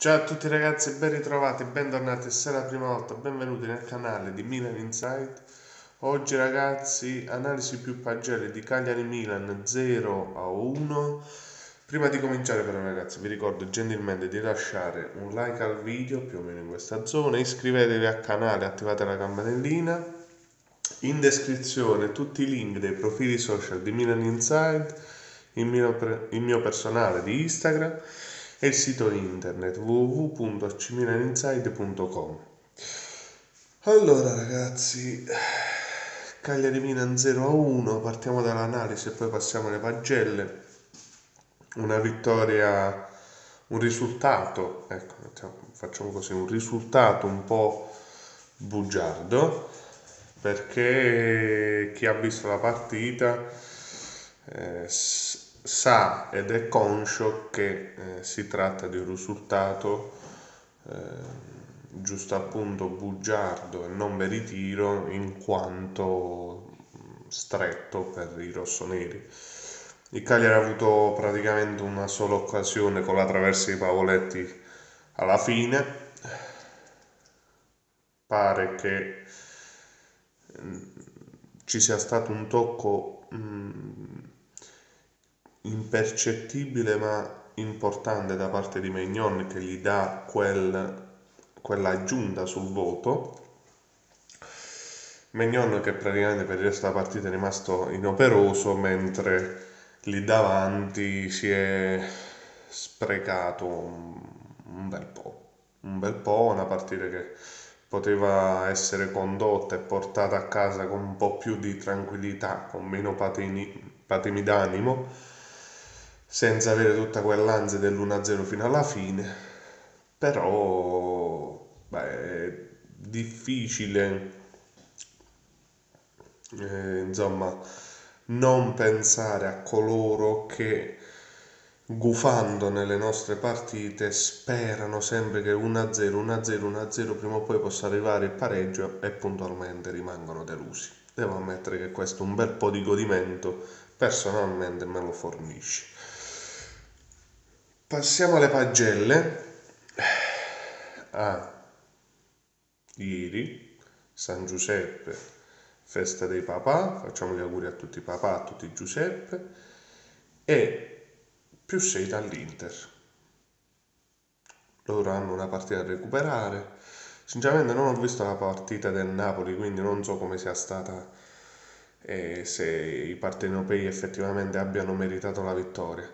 Ciao a tutti ragazzi, ben ritrovati, bentornati, se è la prima volta, benvenuti nel canale di Milan Inside. Oggi ragazzi, analisi più pagelle di Cagliari-Milan 0-1. Prima di cominciare però ragazzi, vi ricordo gentilmente di lasciare un like al video, più o meno in questa zona, iscrivetevi al canale, attivate la campanellina. In descrizione tutti i link dei profili social di Milan Inside, il mio personale di Instagram e il sito internet www.cmilaninside.com. Allora ragazzi, Cagliari Milan 0-1, partiamo dall'analisi e poi passiamo alle pagelle. Una vittoria, un risultato, ecco, facciamo così, un risultato un po' bugiardo, perché chi ha visto la partita sa ed è conscio che si tratta di un risultato giusto appunto bugiardo e non veritiero, in quanto stretto per i rossoneri. Il Cagliari ha avuto praticamente una sola occasione con la traversa di Pavoletti alla fine. Pare che ci sia stato un tocco impercettibile ma importante da parte di Maignan, che gli dà quella aggiunta sul voto. Maignan che praticamente per il resto della partita è rimasto inoperoso, mentre lì davanti si è sprecato un bel po', una partita che poteva essere condotta e portata a casa con un po' più di tranquillità, con meno patemi d'animo, senza avere tutta quell'ansia dell'1-0 fino alla fine. Però è difficile insomma non pensare a coloro che, gufando nelle nostre partite, sperano sempre che 1-0, 1-0, 1-0 prima o poi possa arrivare il pareggio e puntualmente rimangono delusi. Devo ammettere che questo un bel po' di godimento personalmente me lo fornisce. Passiamo alle pagelle. Ieri, San Giuseppe, festa dei papà, facciamo gli auguri a tutti i papà, a tutti i Giuseppe, e +6 dall'Inter. Loro hanno una partita da recuperare. Sinceramente non ho visto la partita del Napoli, quindi non so come sia stata e se i partenopei effettivamente abbiano meritato la vittoria.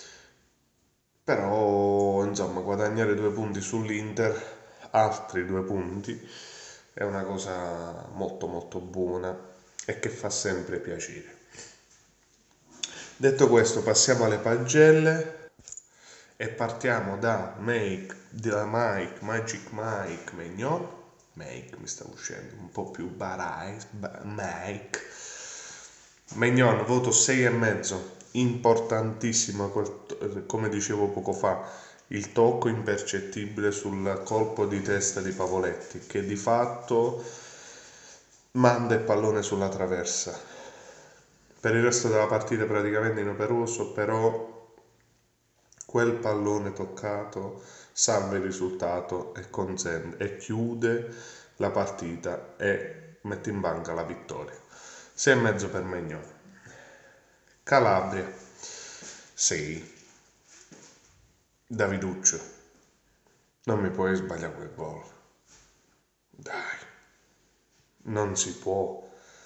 Però insomma guadagnare 2 punti sull'Inter, altri 2 punti, è una cosa molto molto buona e che fa sempre piacere. Detto questo, passiamo alle pagelle e partiamo da Magic Mike Maignan. Mike mi sta uscendo un po' più Mike Maignan, voto 6,5, importantissimo, come dicevo poco fa, il tocco impercettibile sul colpo di testa di Pavoletti, che di fatto manda il pallone sulla traversa. Per il resto della partita è praticamente inoperoso, però quel pallone toccato salva il risultato e consente e chiude la partita e mette in banca la vittoria. 6,5 per Maignan. Calabria 6. Daviduccio, non mi puoi sbagliare quel gol, dai, non si può.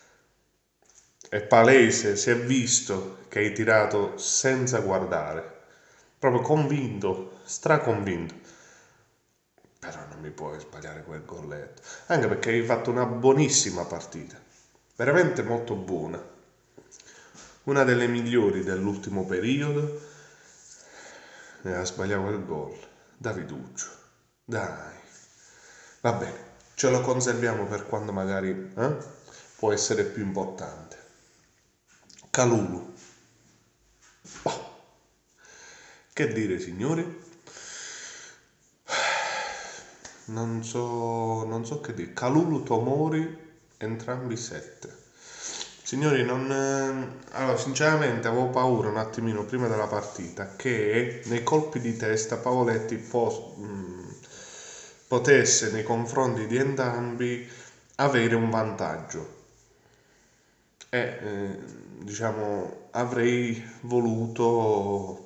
È palese, si è visto che hai tirato senza guardare, proprio convinto, straconvinto. Però non mi puoi sbagliare quel golletto, anche perché hai fatto una buonissima partita, veramente molto buona, una delle migliori dell'ultimo periodo, e ha sbagliato quel gol. Daviduccio, dai, va bene, ce lo conserviamo per quando magari può essere più importante. Kalulu, bah, che dire signori, non so che dire. Kalulu, Tomori, entrambi 7. Signori, allora, sinceramente avevo paura un attimino prima della partita che nei colpi di testa Pavoletti potesse nei confronti di entrambi avere un vantaggio. E diciamo avrei voluto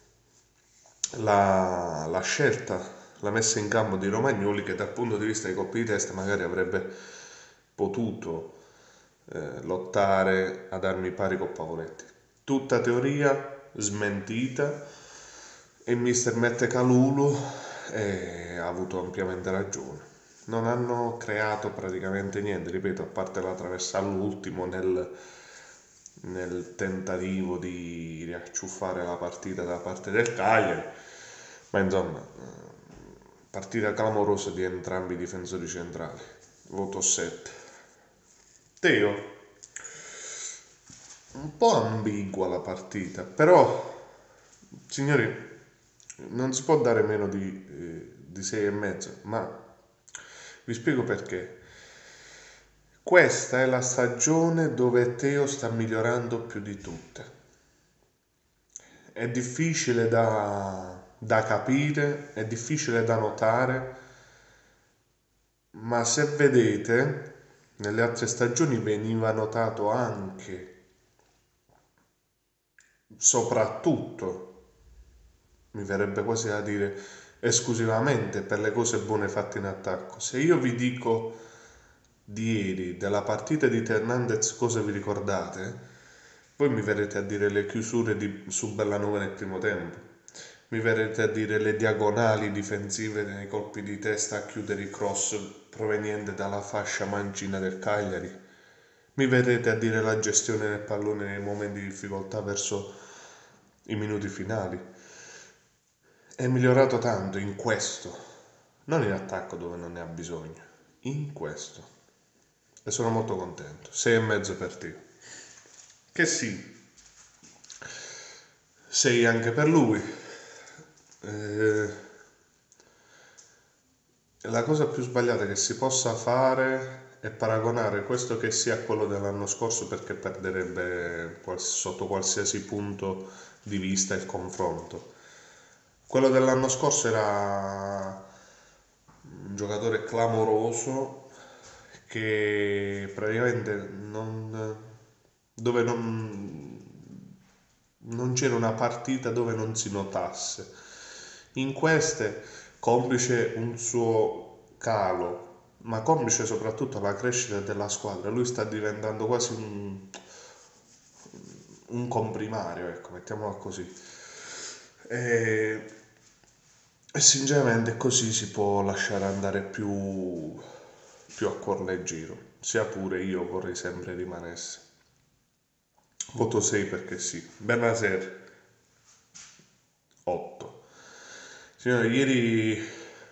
la scelta, la messa in campo di Romagnoli, che dal punto di vista dei colpi di testa magari avrebbe potuto lottare ad armi pari con Pavoletti. Tutta teoria smentita, e mister Mette Calulu ha avuto ampiamente ragione. Non hanno creato praticamente niente, ripeto, a parte la traversa all'ultimo nel tentativo di riacciuffare la partita da parte del Cagliari, ma insomma, partita clamorosa di entrambi i difensori centrali. Voto 7. Teo, un po' ambigua la partita, però, signori, non si può dare meno di 6,5, ma vi spiego perché. Questa è la stagione dove Teo sta migliorando più di tutte. È difficile da capire, è difficile da notare, ma se vedete, nelle altre stagioni veniva notato anche, soprattutto, mi verrebbe quasi da dire, esclusivamente per le cose buone fatte in attacco. Se io vi dico di ieri, della partita di Hernandez, cosa vi ricordate? Voi mi verrete a dire le chiusure su Bellanova nel primo tempo, mi verrete a dire le diagonali difensive nei colpi di testa a chiudere i cross proveniente dalla fascia mancina del Cagliari, mi verrete a dire la gestione del pallone nei momenti di difficoltà verso i minuti finali. È migliorato tanto in questo, non in attacco dove non ne ha bisogno, in questo. E sono molto contento. 6,5 per te. Che sì, 6 anche per lui. La cosa più sbagliata che si possa fare è paragonare questo che sia a quello dell'anno scorso, perché perderebbe sotto qualsiasi punto di vista il confronto. Quello dell'anno scorso era un giocatore clamoroso che praticamente dove non c'era una partita dove non si notasse. In queste, complice un suo calo, ma complice soprattutto la crescita della squadra, lui sta diventando quasi un comprimario, ecco, mettiamola così. E sinceramente così si può lasciare andare più a cuor leggero, sia pure io vorrei sempre rimanesse. Voto 6 perché sì. Bennaser 8. Signore, ieri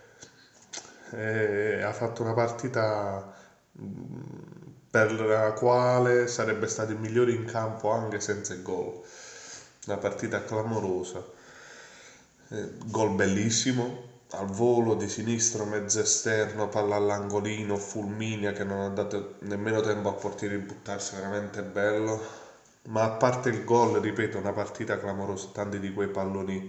ha fatto una partita per la quale sarebbe stato il migliore in campo anche senza il gol. Una partita clamorosa. Gol bellissimo, al volo di sinistro, mezzo esterno, palla all'angolino, fulminea che non ha dato nemmeno tempo al portiere di buttarsi, veramente bello. Ma a parte il gol, ripeto, una partita clamorosa, tanti di quei palloni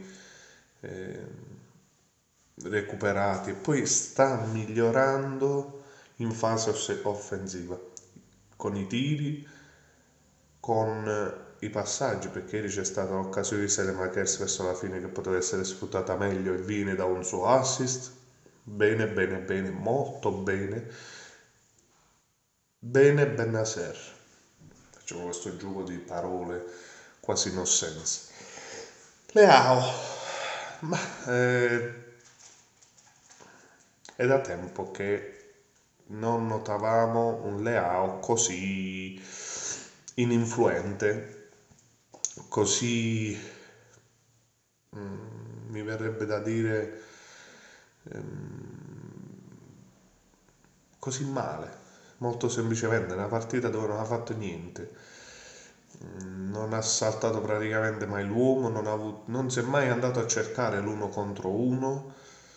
recuperati, e poi sta migliorando in fase offensiva, con i tiri, con i passaggi, perché ieri c'è stata l'occasione di Selemakers verso la fine che poteva essere sfruttata meglio e viene da un suo assist. Bene, bene, bene, molto bene. Bene Bennaser. Facciamo questo gioco di parole quasi no sense. Leao, ma è da tempo che non notavamo un Leao così ininfluente, così mi verrebbe da dire così male, molto semplicemente, una partita dove non ha fatto niente, non ha saltato praticamente mai l'uomo, non si è mai andato a cercare l'uno contro uno,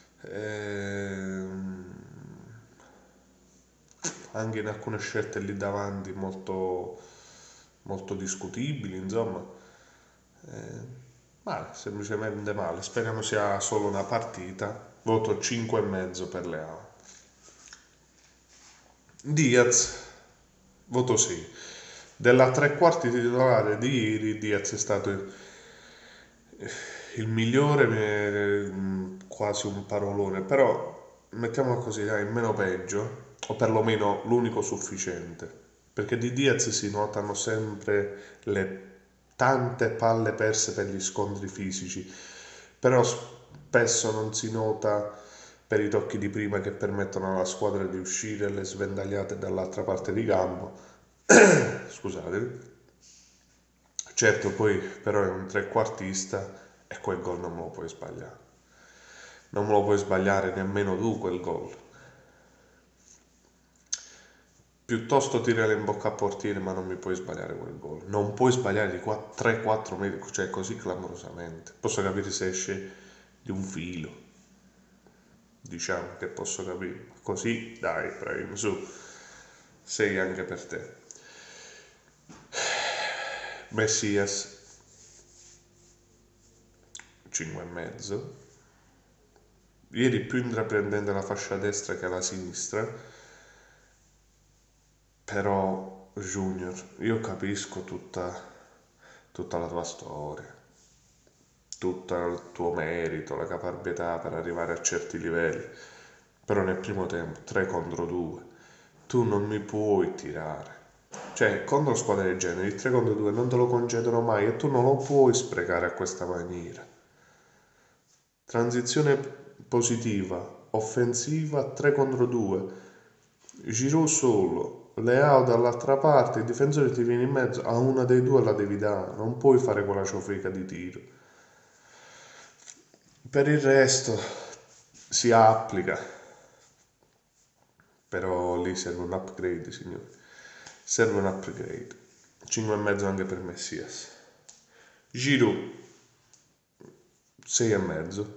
anche in alcune scelte lì davanti molto, molto discutibili, insomma. Male, semplicemente male. Speriamo sia solo una partita voto 5,5 per Leao. Diaz, voto 6. Della tre quarti titolare di ieri, Diaz è stato il migliore, quasi un parolone, però mettiamola così, dai, il meno peggio, o perlomeno l'unico sufficiente, perché di Diaz si notano sempre le tante palle perse per gli scontri fisici, però spesso non si nota per i tocchi di prima che permettono alla squadra di uscire le svendagliate dall'altra parte di campo. Scusate. Certo, poi però è un trequartista e quel gol non me lo puoi sbagliare. Non me lo puoi sbagliare nemmeno tu quel gol. Piuttosto tirare in bocca a portiere, ma non mi puoi sbagliare quel gol. Non puoi sbagliare di 3-4 metri, cioè così clamorosamente. Posso capire se esce di un filo. Diciamo che posso capire. Così, dai, Prime, su. Sei anche per te. Messias 5,5. Ieri più intraprendente la fascia destra che la sinistra, però Junior, io capisco tutta la tua storia, tutto il tuo merito, la caparbietà per arrivare a certi livelli, però nel primo tempo 3 contro 2 tu non mi puoi tirare. Cioè, contro squadre del genere, il 3 contro 2 non te lo concedono mai e tu non lo puoi sprecare a questa maniera. Transizione positiva, offensiva 3 contro 2, Giroud solo, Leao dall'altra parte, il difensore ti viene in mezzo, a una dei due la devi dare, non puoi fare quella ciofeca di tiro. Per il resto si applica, però lì serve un upgrade, signori. Serve un upgrade. 5,5 anche per Messias. Giroud 6,5.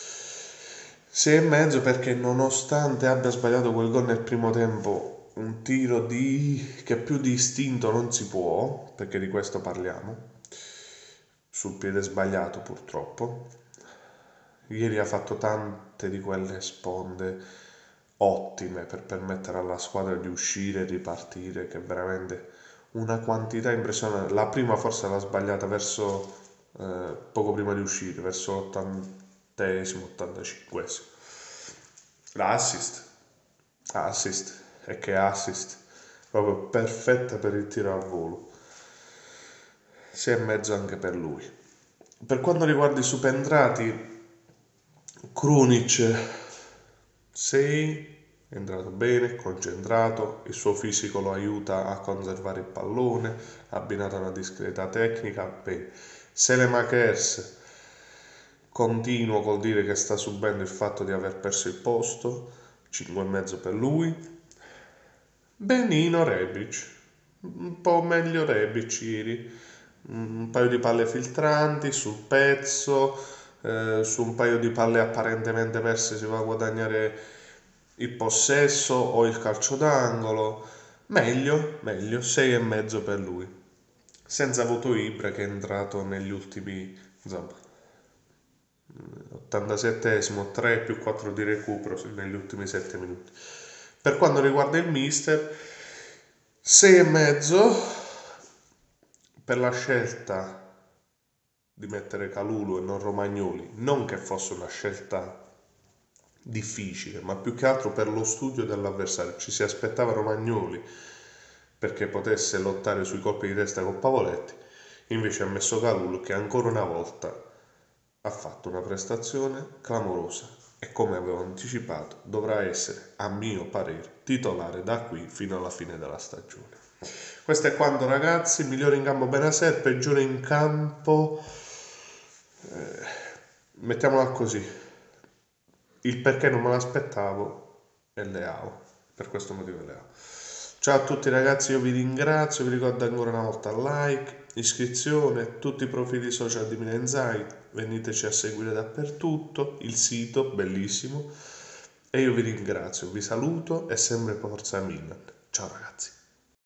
6,5 perché nonostante abbia sbagliato quel gol nel primo tempo, un tiro che più di istinto non si può, perché di questo parliamo, sul piede sbagliato purtroppo. Ieri ha fatto tante di quelle sponde ottime per permettere alla squadra di uscire e ripartire, che è veramente una quantità impressionante. La prima forse l'ha sbagliata verso poco prima di uscire, verso l'80esimo, 85esimo. L'assist, e che assist, proprio perfetta per il tiro al volo. 6,5 anche per lui. Per quanto riguarda i subentrati, Krunic 6, è entrato bene, concentrato, il suo fisico lo aiuta a conservare il pallone, abbinato a una discreta tecnica, bene. Selemakers continuo col dire che sta subendo il fatto di aver perso il posto, 5,5 per lui. Benino Rebic, un po' meglio Rebic ieri, un paio di palle filtranti sul pezzo, su un paio di palle apparentemente perse si va a guadagnare il possesso o il calcio d'angolo. Meglio, 6,5 per lui. Senza voto Ibra che è entrato negli ultimi, insomma, 87esimo, 3 più 4 di recupero negli ultimi 7 minuti. Per quanto riguarda il mister, 6,5 per la scelta di mettere Calulu e non Romagnoli, non che fosse una scelta difficile, ma più che altro per lo studio dell'avversario. Ci si aspettava Romagnoli perché potesse lottare sui colpi di testa con Pavoletti, invece ha messo Calulu che ancora una volta ha fatto una prestazione clamorosa e, come avevo anticipato, dovrà essere, a mio parere, titolare da qui fino alla fine della stagione. Questo è quanto, ragazzi. Migliore in campo Benasser, peggiore in campo, mettiamola così, il perché non me l'aspettavo è Leao, per questo motivo è Leao. Ciao a tutti ragazzi, io vi ringrazio, vi ricordo ancora una volta like, iscrizione, tutti i profili social di Milan Insight, veniteci a seguire dappertutto, il sito bellissimo, e io vi ringrazio, vi saluto e sempre forza Milan. Ciao ragazzi.